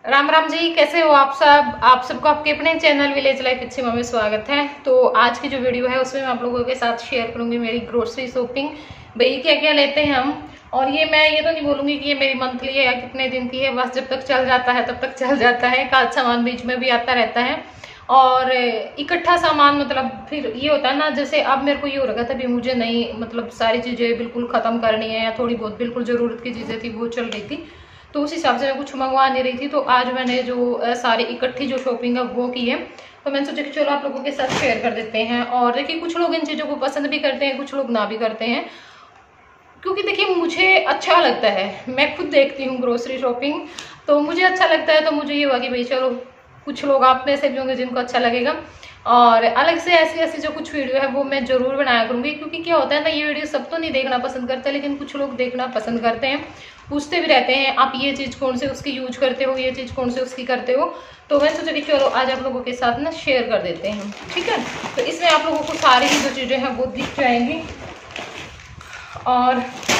राम राम जी, कैसे हो आप सब। आप सबको आपके अपने चैनल विलेज लाइफ अच्छी में स्वागत है। तो आज की जो वीडियो है उसमें मैं आप लोगों के साथ शेयर करूंगी मेरी ग्रोसरी शॉपिंग। भाई क्या क्या लेते हैं हम। और मैं ये तो नहीं बोलूंगी कि ये मेरी मंथली है या कितने दिन की है, बस जब तक चल जाता है तब तक चल जाता है। का सामान बीच में भी आता रहता है और इकट्ठा सामान, मतलब फिर ये होता है ना, जैसे अब मेरे को ये हो रखा था भी मुझे नहीं, मतलब सारी चीजें बिल्कुल खत्म करनी है या थोड़ी बहुत बिल्कुल जरूरत की चीजें थी वो चल रही थी, तो उस हिसाब से मैं कुछ मंगवा नहीं रही थी। तो आज मैंने जो सारी इकट्ठी जो शॉपिंग है वो की है, तो मैंने सोचा कि चलो आप लोगों के साथ शेयर कर देते हैं। और देखिए कुछ लोग इन चीज़ों को पसंद भी करते हैं, कुछ लोग ना भी करते हैं, क्योंकि देखिए मुझे अच्छा लगता है, मैं खुद देखती हूँ ग्रोसरी शॉपिंग, तो मुझे अच्छा लगता है। तो मुझे ये हुआ कि भाई चलो, कुछ लोग आप में से भी होंगे जिनको अच्छा लगेगा, और अलग से ऐसी ऐसी जो कुछ वीडियो है वो मैं जरूर बनाया करूंगी। क्योंकि क्या होता है ना, ये वीडियो सब तो नहीं देखना पसंद करते, लेकिन कुछ लोग देखना पसंद करते हैं, पूछते भी रहते हैं आप ये चीज कौन से उसकी यूज करते हो, ये चीज कौन से उसकी करते हो। तो मैं सोचा कि चलो आज आप लोगों के साथ ना शेयर कर देते हैं, ठीक है। तो इसमें आप लोगों को सारी ही जो चीजें हैं वो दिख जाएंगी। और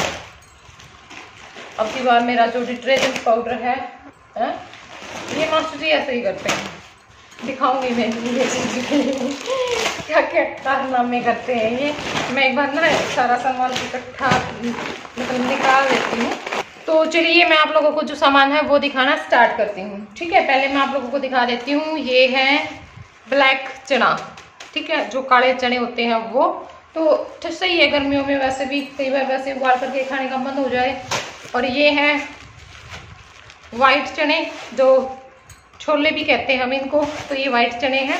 अब की बार मेरा जो डिटर्जेंट पाउडर है, ये मास्टर जी ऐसे ही करते हैं, दिखाऊंगी मैं ये चीज क्या क्या कारनामे करते हैं ये। मैं एक बार ना सारा सामान इकट्ठा मतलब निकाल लेती हूँ। तो चलिए मैं आप लोगों को जो सामान है वो दिखाना स्टार्ट करती हूँ, ठीक है। पहले मैं आप लोगों को दिखा देती हूँ, ये है ब्लैक चना, ठीक है, जो काले चने होते हैं वो। तो सही है, गर्मियों में वैसे भी कई बार वैसे उबाल करके खाने का मन हो जाए। और ये है वाइट चने, जो छोले भी कहते हैं हम इनको, तो ये वाइट चने हैं।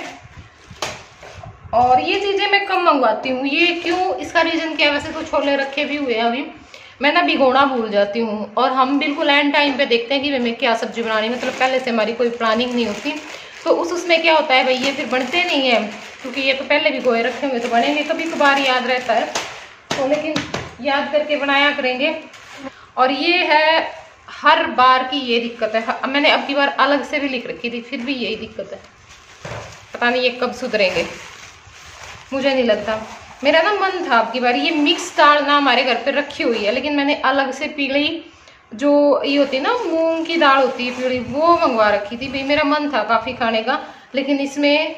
और ये चीजें मैं कम मंगवाती हूँ, ये क्यों, इसका रीजन क्या है, वैसे तो छोले रखे भी हुए हैं अभी, मैं ना भिगोना भूल जाती हूँ। और हम बिल्कुल एंड टाइम पे देखते हैं कि मैं क्या सब्जी बनानी, मतलब पहले से हमारी कोई प्लानिंग नहीं होती। तो उसमें क्या होता है भाई, ये फिर बनते नहीं है, क्योंकि ये तो पहले भिगोए रखे हुए तो बनेंगे, कभी कभार याद रहता है तो, लेकिन याद करके बनाया करेंगे। और ये है हर बार की ये दिक्कत है, मैंने अब की बार अलग से भी लिख रखी थी फिर भी यही दिक्कत है, पता नहीं ये कब सुधरेंगे, मुझे नहीं लगता। मेरा ना मन था अब की बार, ये मिक्स दाल ना हमारे घर पे रखी हुई है, लेकिन मैंने अलग से पीली जो ये होती है ना मूंग की दाल होती है पीली, वो मंगवा रखी थी भाई, मेरा मन था काफी खाने का। लेकिन इसमें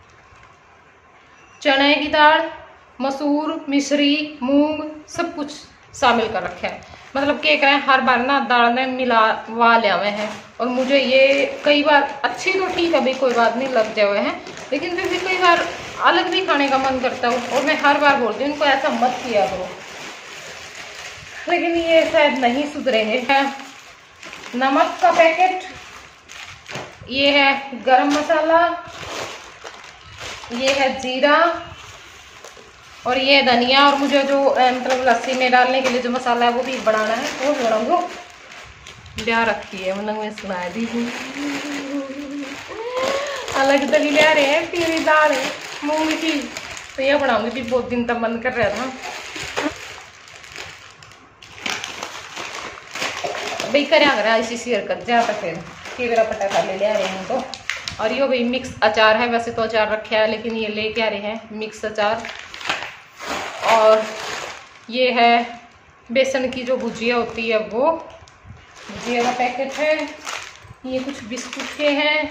चने की दाल, मसूर, मिश्री, मूंग सब कुछ शामिल कर रखे हैं, मतलब क्या करें, हर बार ना दाल में मिलावा लिया हुए हैं। और मुझे ये कई बार अच्छी तो ठीक है भाई, कोई बात नहीं, लग जाए हुए हैं, लेकिन फिर भी कई बार अलग भी खाने का मन करता है। और मैं हर बार बोलती हूँ इनको ऐसा मत किया करो, लेकिन ये शायद नहीं सुधरेंगे। नमक का पैकेट, ये है गरम मसाला, ये है जीरा, और ये धनिया। और मुझे जो मतलब लस्सी में डालने के लिए जो मसाला है वो भी बनाना है, वो भी बनाऊंगा, ब्याह रखी है मतलब मैं सुना दी अलग दली ले रहे हैं, पीली दाल है मूंग की, तो यह बनाऊंगी भी, बहुत दिन तक मन कर रहा था भाई, कर इसी शेयर कर जाता फिर कि मेरा पटाखा ले आ रहे हैं तो। और ये भाई मिक्स अचार है, वैसे तो अचार रखा है लेकिन ये लेके आ रहे हैं मिक्स अचार। और ये है बेसन की जो भुजिया होती है वो, भुजिया का पैकेट है। ये कुछ बिस्कुट के हैं,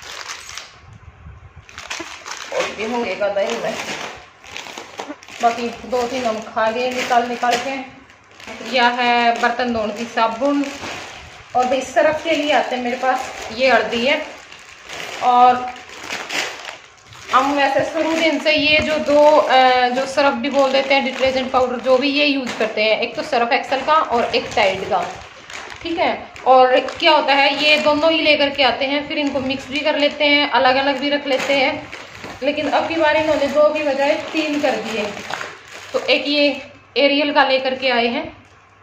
और ये होंगे का दही में, बाकी 2-3 हम खा गए निकाल के। यह है बर्तन धोने की साबुन। और भाई सर्फ के लिए आते हैं मेरे पास, ये हल्दी है। और हम वैसे शुरू दिन से ये जो जो सर्फ भी बोल देते हैं, डिटर्जेंट पाउडर जो भी, ये यूज करते हैं, एक तो सर्फ एक्सेल का और एक टाइड का, ठीक है। और क्या होता है, ये दोनों ही लेकर के आते हैं, फिर इनको मिक्स भी कर लेते हैं, अलग अलग भी रख लेते हैं। लेकिन अब की बार इन्होंने 2 की बजाय 3 कर दिए। तो एक ये एरियल का लेकर के आए हैं,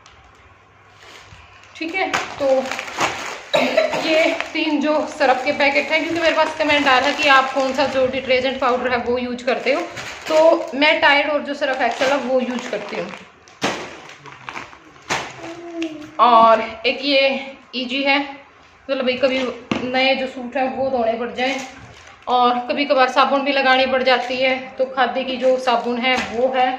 ठीक है। तो ये 3 जो सर्फ के पैकेट हैं, क्योंकि मेरे पास कमेंट आया था कि आप कौन सा जो डिटर्जेंट पाउडर है वो यूज करते हो, तो मैं टाइड और जो सर्फ एक्सेल है वो यूज करती हूँ। और एक ये इजी है, मतलब भाई कभी नए जो सूट है वो धोने पड़ जाए, और कभी कभार साबुन भी लगानी पड़ जाती है, तो खादी की जो साबुन है वो है।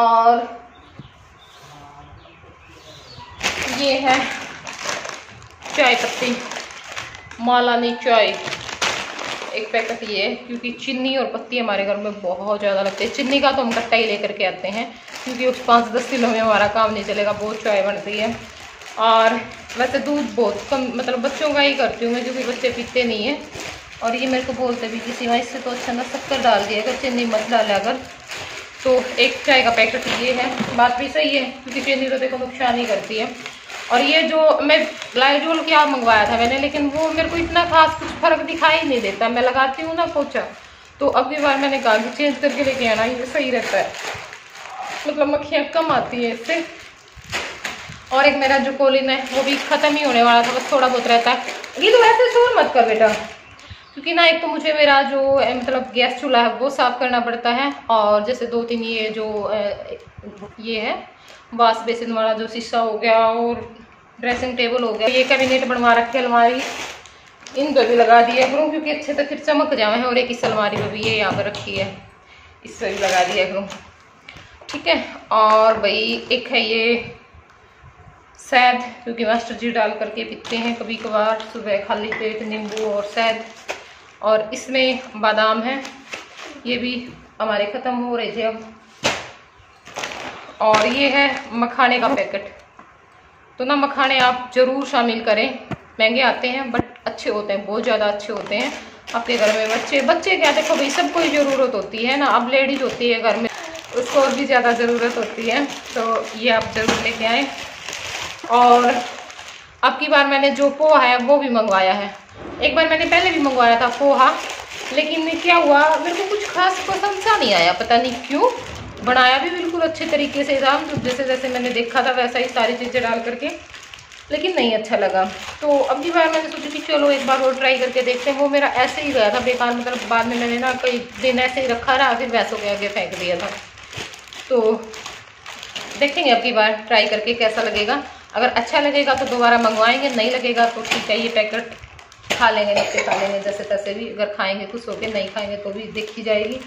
और ये है चाय पत्ती मालानी चाय, एक पैकेट ये है, क्योंकि चीनी और पत्ती हमारे घर में बहुत ज़्यादा लगती है। चीनी का तो हम कट्टा ही लेकर के आते हैं, क्योंकि उस 5-10 किलो में हमारा काम नहीं चलेगा, बहुत चाय बनती है। और वैसे दूध बहुत कम, मतलब बच्चों का ही करती हूँ मैं, क्योंकि बच्चे पीते नहीं हैं। और ये मेरे को बोलते भी किसी वहाँ, इससे तो अच्छा ना शक्कर डाल दिया अगर, चीनी मत डाला अगर। तो एक चाय का पैकेट ये है। बात भी सही है, क्योंकि चीनी तो देखो नुकसान ही करती है। और ये जो मैं लाइजोल क्या मंगवाया था मैंने, लेकिन वो मेरे को इतना खास कुछ फर्क दिखाई नहीं देता। मैं लगाती हूँ ना पोछा, तो अगली बार मैंने कहा कि चेंज करके लेके आना, ये सही रहता है, मतलब मक्खियाँ कम आती है इससे। और एक मेरा जो कोलिन है वो भी ख़त्म ही होने वाला था, बस थोड़ा बहुत रहता है। ये तो ऐसे शोर मत कर बेटा, क्योंकि ना एक तो मुझे मेरा जो मतलब गैस चूल्हा है वो साफ़ करना पड़ता है, और जैसे 2-3 ये जो ये है वाश बेसिन वाला जो शीशा हो गया, और ड्रेसिंग टेबल हो गया, ये कैबिनेट बनवा रखे अलमारी, इन दो भी लगा दिया करूँ, क्योंकि अच्छे तो फिर चमक जाए हैं। और एक इस अलमारी में भी ये यहाँ पर रखी है, इससे भी लगा दिया करूँ, ठीक है। और भाई एक है ये शहद, क्योंकि मास्टर जी डाल करके पीते हैं कभी कभार सुबह खाली पेट, नींबू और शहद। और इसमें बादाम है, ये भी हमारे ख़त्म हो रहे थे अब। और ये है मखाने का पैकेट, तो ना मखाने आप ज़रूर शामिल करें, महंगे आते हैं बट अच्छे होते हैं, बहुत ज़्यादा अच्छे होते हैं। आपके घर में बच्चे क्या, देखो भाई सबको ही ज़रूरत होती है ना, अब लेडीज होती है घर में, उसको और भी ज़्यादा ज़रूरत होती है, तो ये आप ज़रूर लेके आएँ। और अब की बार मैंने जो पोहा है वो भी मंगवाया है। एक बार मैंने पहले भी मंगवाया था पोहा, लेकिन क्या हुआ, मेरे को कुछ खास पसंद सा नहीं आया, पता नहीं क्यों। बनाया भी बिल्कुल अच्छे तरीके से था, तो जैसे मैंने देखा था वैसा ही सारी चीज़ें डाल करके, लेकिन नहीं अच्छा लगा। तो अब की बार मैंने सोचा कि चलो एक बार और ट्राई करके देखते हैं। वो मेरा ऐसे ही गया था बेकार, मतलब बाद में मैंने ना कई दिन ऐसे ही रखा रहा, फिर वैसे हो गया, फेंक दिया था। तो देखेंगे अब की बार ट्राई करके कैसा लगेगा। अगर अच्छा लगेगा तो दोबारा मंगवाएंगे, नहीं लगेगा तो ठीक है, ये पैकेट खा लेंगे, नीचे खा लेंगे जैसे तैसे भी। अगर खाएंगे खुश होके, नहीं खाएंगे तो भी देखी जाएगी।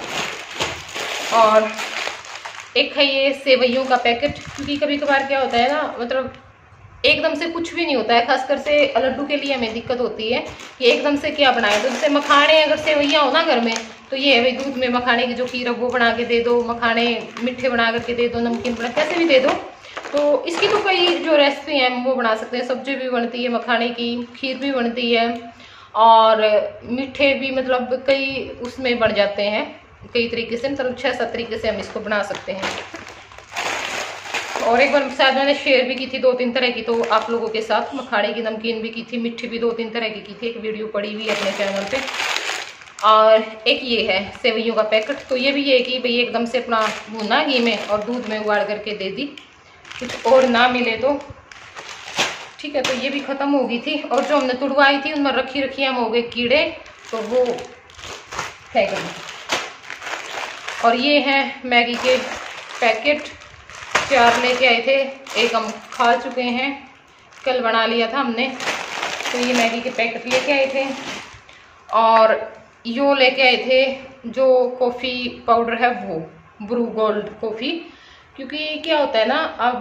और एक है ये सेवइयों का पैकेट, क्योंकि कभी कभार क्या होता है ना, मतलब एकदम से कुछ भी नहीं होता है, खासकर से लड्डू के लिए हमें दिक्कत होती है कि एकदम से क्या बनाए। तो जैसे मखाने, अगर सेवइयाँ हो ना घर में, तो ये है भाई, दूध में मखाने की जो खीर है वो बना के दे दो, मखाने मीठे बना करके दे दो, नमकीन बना, कैसे भी दे दो। तो इसकी तो कई जो रेसिपी हैं वो बना सकते हैं, सब्जी भी बनती है मखाने की, खीर भी बनती है, और मीठे भी, मतलब कई उसमें बन जाते हैं कई तरीके से, मतलब 6-7 तरीके से हम इसको बना सकते हैं। और एक बार शायद मैंने शेयर भी की थी 2-3 तरह की, तो आप लोगों के साथ मखाने की नमकीन भी की थी, मिठी भी 2-3 तरह की थी, एक वीडियो पड़ी हुई है अपने चैनल पे। और एक ये है सेवइयों का पैकेट, तो ये भी ये कि भाई एकदम से अपना भुना घी में और दूध में उबाल करके दे दी, कुछ और ना मिले तो ठीक है। तो ये भी ख़त्म हो गई थी, और जो हमने तुड़वाई थी उनमें रखी हम हो गए कीड़े, तो वो फेंक दी। और ये है मैगी के पैकेट, 4 लेके आए थे, एक हम खा चुके हैं, कल बना लिया था हमने। तो ये मैगी के पैकेट लेके आए थे। और यो लेके आए थे जो कॉफ़ी पाउडर है वो, ब्रू गोल्ड कॉफ़ी, क्योंकि क्या होता है ना, अब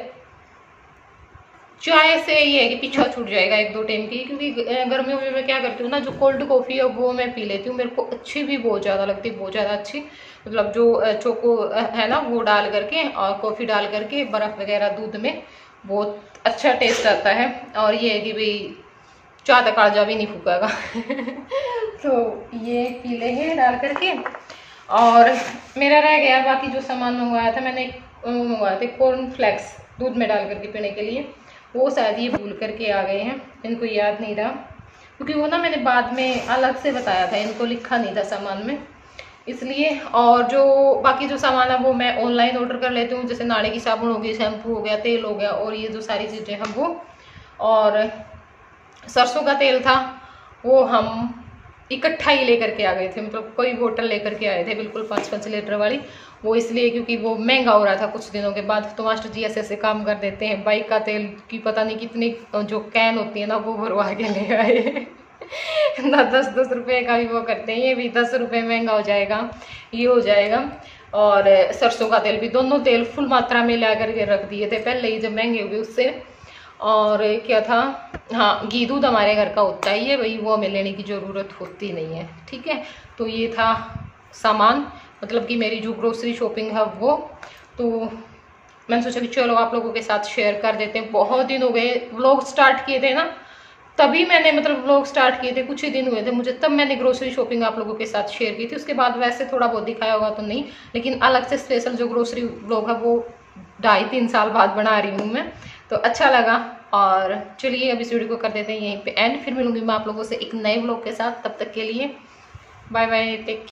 चाय से ये है कि पीछा छूट जाएगा 1-2 टाइम की, क्योंकि गर्मियों में मैं क्या करती हूँ ना, जो कोल्ड कॉफ़ी है वो मैं पी लेती हूँ, मेरे को अच्छी भी बहुत ज़्यादा लगती है, बहुत ज़्यादा अच्छी। मतलब जो चोको है ना वो डाल करके और कॉफ़ी डाल करके बर्फ़ वगैरह दूध में, बहुत अच्छा टेस्ट आता है। और ये है कि भाई चाय तक काजा भी नहीं फूकेगा तो ये पी लेंगे डाल करके। और मेरा रह गया बाकी जो सामान मंगवाया था मैंने, मंगवाए थे कॉर्नफ्लेक्स दूध में डाल करके पीने के लिए, वो शायद ये भूल करके आ गए हैं, इनको याद नहीं रहा, क्योंकि वो ना मैंने बाद में अलग से बताया था, इनको लिखा नहीं था सामान में, इसलिए। और जो बाकी जो सामान है वो मैं ऑनलाइन ऑर्डर कर लेती हूँ, जैसे नाले की साबुन हो गई, शैम्पू हो गया, तेल हो गया, और ये जो सारी चीज़ें हैं वो। और सरसों का तेल था वो हम इकट्ठा ही लेकर के आ गए थे, मतलब कोई बोतल लेकर के आए थे बिल्कुल 5-5 लीटर वाली, वो इसलिए क्योंकि वो महंगा हो रहा था कुछ दिनों के बाद। तो मास्टर जी ऐसे काम कर देते हैं, बाइक का तेल की पता नहीं कितनी जो कैन होती है ना वो भरवा के ले आए ना 10-10 रुपये का भी वो करते हैं, ये भी 10 रुपये महंगा हो जाएगा, ये हो जाएगा। और सरसों का तेल भी, दोनों तेल फुल मात्रा में ला करके रख दिए थे पहले ही जब महंगे हुए उससे। और क्या था, हाँ घी दूध हमारे घर का होता ही है भाई, वो हमें लेने की ज़रूरत होती नहीं है। ठीक है, तो ये था सामान, मतलब कि मेरी जो ग्रोसरी शॉपिंग है वो। तो मैंने सोचा कि चलो आप लोगों के साथ शेयर कर देते हैं। बहुत दिन हो गए, व्लॉग स्टार्ट किए थे ना तभी मैंने, मतलब व्लॉग स्टार्ट किए थे, कुछ ही दिन हुए थे मुझे, तब मैंने ग्रोसरी शॉपिंग आप लोगों के साथ शेयर की थी। उसके बाद वैसे थोड़ा बहुत दिखाया होगा तो नहीं, लेकिन अलग से स्पेशल जो ग्रोसरी व्लॉग है वो 2.5-3 साल बाद बना रही हूँ मैं, तो अच्छा लगा। और चलिए अब इस वीडियो को कर देते हैं यहीं पे एंड, फिर मिलूंगी मैं आप लोगों से एक नए व्लॉग के साथ। तब तक के लिए बाय बाय, टेक